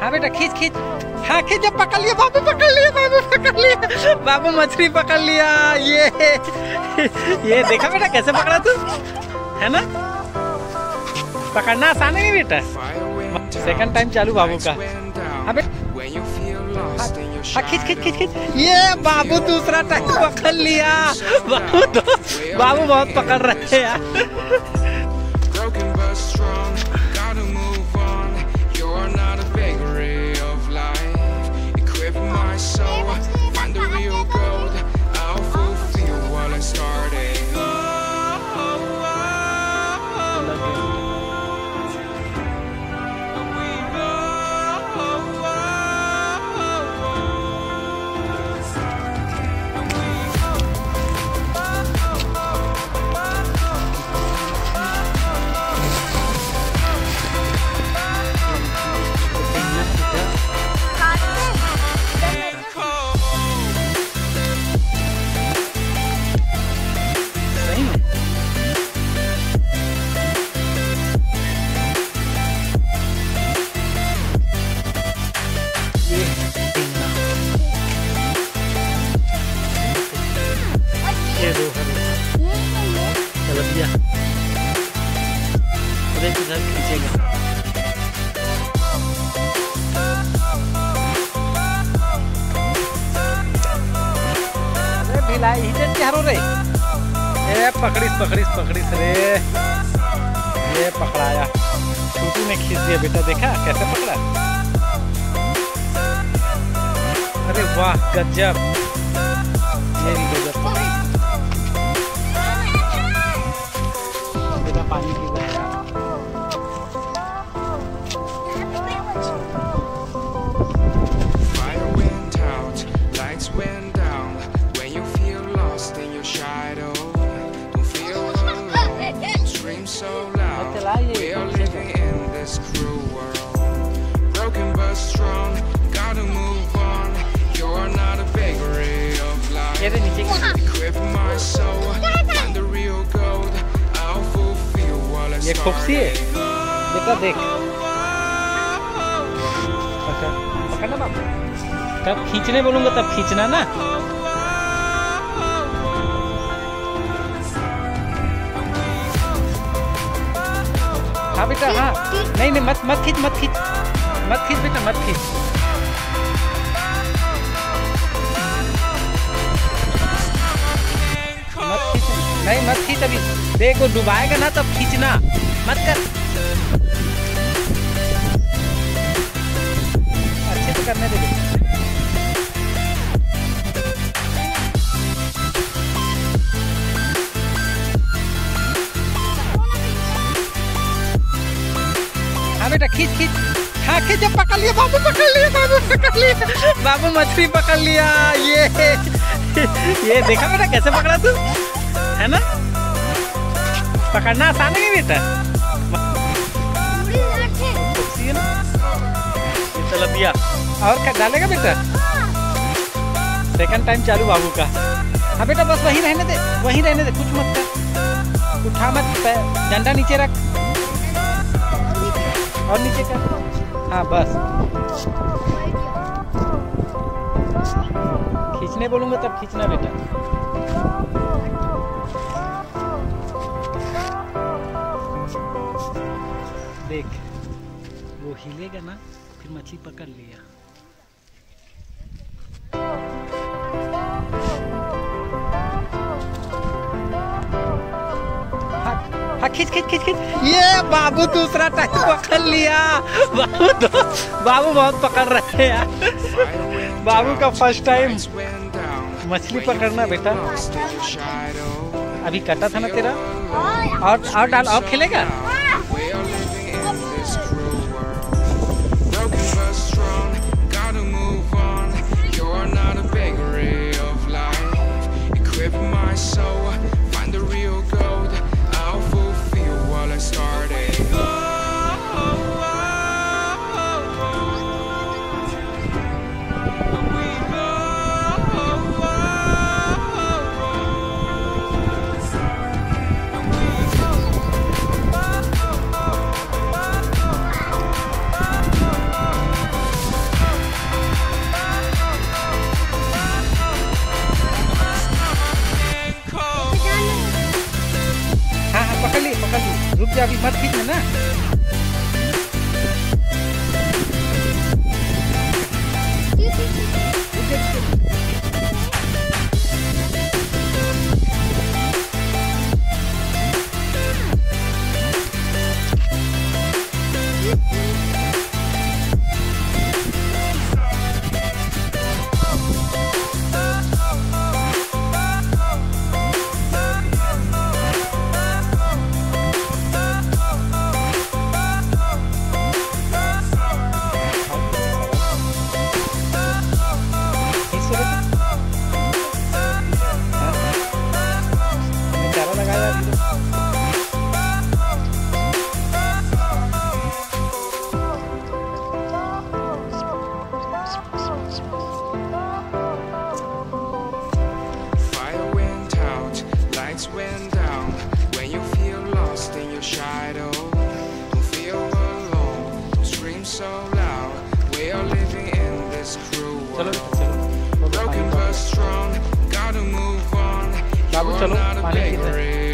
हाँ बेटा खींच खींच, हाँ खींच, जब पकड़ लिया बाबू, पकड़ लिया बाबू, पकड़ लिया बाबू, मछली पकड़ लिया। ये देखा बेटा कैसे पकड़ा तू, है ना? पकड़ना आसान है नहीं बेटा। सेकंड टाइम चालू बाबू का। हाँ बेटा खींच खींच खींच खींच, ये बाबू दूसरा टाइम पकड़ लिया। बाबू बहुत पकड़ रहे हैं यार। पकड़िस रे, ये पकड़ाया, छोटू ने खींच दिया बेटा, देखा कैसे पकड़ा? अरे वाह गजब, ये गजब बेटा, पानी पी रहा है। ये खूबसी है बेटा, देख पकड़ना बाबू, तब खींचने बोलूंगा तब खींचना ना। हाँ बेटा हाँ, नहीं नहीं मत मत खींच, मत खींच, मत खींच बेटा, मत खींच। नहीं मत खींच, अभी देखो डुबाएगा ना तब खींचना, मत कर। अच्छे से करने दे। हाँ बेटा खींच खींच, हाँ खींच, जब पकड़ लिया बाबू, पकड़ लिया बाबू, पकड़ लिया बाबू, मछली पकड़ लिया। ये देखा बेटा कैसे पकड़ा तू, है ना? पकड़ना आसान है नहीं बेटा। चलो दिया, और डालेगा बेटा। सेकंड टाइम चालू बाबू का। हाँ बेटा बस वहीं रहने दे, वहीं रहने दे, कुछ मत कर, उठा मत, डंडा नीचे रख और नीचे कर। हाँ बस, खींचने बोलूंगा तब खींचना बेटा। देख वो हिलेगा ना, फिर मछली पकड़ लिया। हाँ खींच खींच खींच खींच, ये बाबू दूसरा टाइम पकड़ लिया। बाबू बहुत पकड़ रहे हैं यार। बाबू का फर्स्ट टाइम मछली पकड़ना बेटा। अभी कटा था ना तेरा, और डाल, और खेलेगा। रुक जा, अभी मत खींचना ना। Went down when you feel lost in your shadow. Don't feel alone, don't scream so loud. We are living in this cruel world. Broken but strong, gotta move on. You're not a bakery.